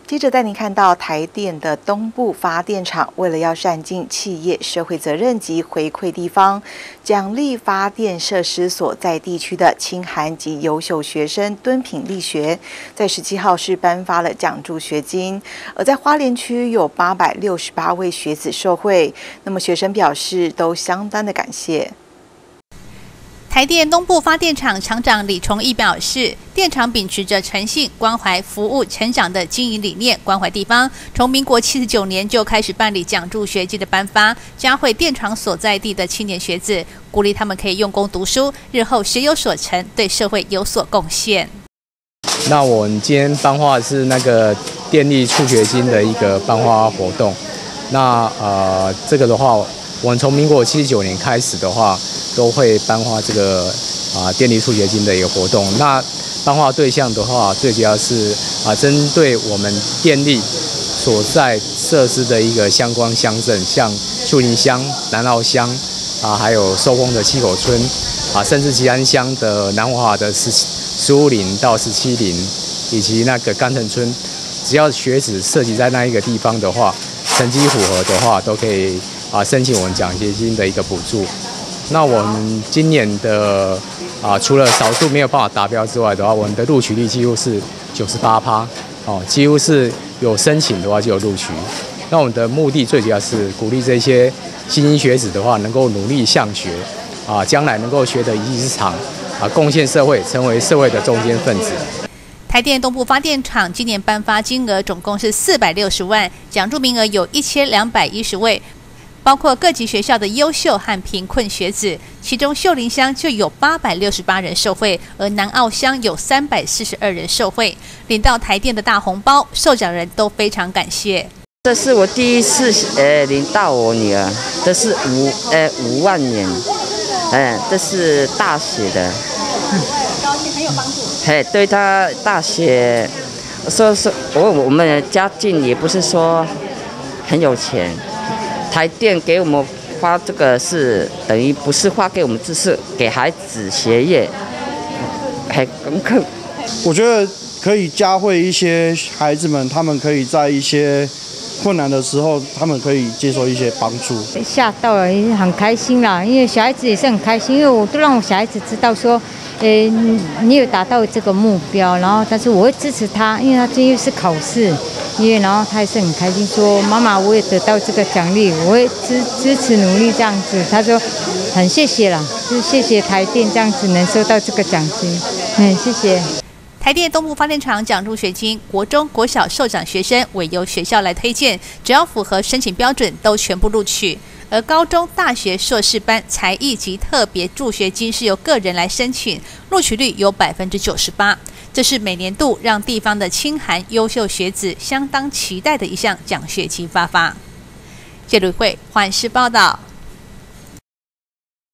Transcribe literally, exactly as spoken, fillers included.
接着带您看到台电的东部发电厂，为了要善尽企业社会责任及回馈地方，奖励发电设施所在地区的清寒及优秀学生敦品力学，在十七号是颁发了奖助学金，而在花莲区有八百六十八位学子受惠，那么学生表示都相当的感谢。 台电东部发电厂厂长李崇义表示，电厂秉持着诚信、关怀、服务、成长的经营理念，关怀地方。从民国七十九年就开始办理奖助学金的颁发，嘉惠电厂所在地的青年学子，鼓励他们可以用功读书，日后学有所成，对社会有所贡献。 那我们今天颁发的是那个电力助学金的一个颁发活动。那呃，这个的话，我们从民国七十九年开始的话，都会颁发这个啊电力助学金的一个活动。那颁发对象的话，最主要是啊针对我们电力所在设施的一个相关乡镇，像树林乡、南澳乡啊，还有寿丰的七口村啊，甚至吉安乡的南华的十十五岭到十七岭，以及那个甘城村，只要学子涉及在那一个地方的话，成绩符合的话，都可以啊申请我们奖学金的一个补助。那我们今年的啊，除了少数没有办法达标之外的话，我们的录取率几乎是九十八趴，哦，几乎是有申请的话就有录取。那我们的目的最主要是鼓励这些新兴学子的话，能够努力向学，啊，将来能够学得一技之长，啊，贡献社会，成为社会的中坚分子。 台电东部发电厂今年颁发金额总共是四百六十万，奖助名额有一千两百一十位。包括各级学校的优秀和贫困学子，其中秀林乡就有八百六十八人受惠，而南澳乡有三百四十二人受惠，领到台电的大红包，受奖人都非常感谢。 这是我第一次呃领到我女儿，这是五呃五万元，呃，这是大学的，嗯，高兴很有帮助。嘿，对她大学，说说我我们家境也不是说很有钱。台电给我们发这个是等于不是发给我们，只是给孩子学业，还功课。 我觉得可以教会一些孩子们，他们可以在一些困难的时候，他们可以接受一些帮助。 吓到了，也很开心啦，因为小孩子也是很开心，因为我都让我小孩子知道说，诶，你有达到这个目标，然后但是我会支持他，因为他今天是考试。因为然后他也是很开心，说妈妈我也得到这个奖励，我会支支持努力这样子。他说很谢谢啦，就是谢谢台电这样子能收到这个奖金，嗯，谢谢。 台电东部发电厂奖助学金，国中、国小受奖学生委由学校来推荐，只要符合申请标准，都全部录取。而高中、大学、硕士班才艺及特别助学金是由个人来申请，录取率有百分之九十八。这是每年度让地方的清寒优秀学子相当期待的一项奖学金发发。谢吕慧，环视报道。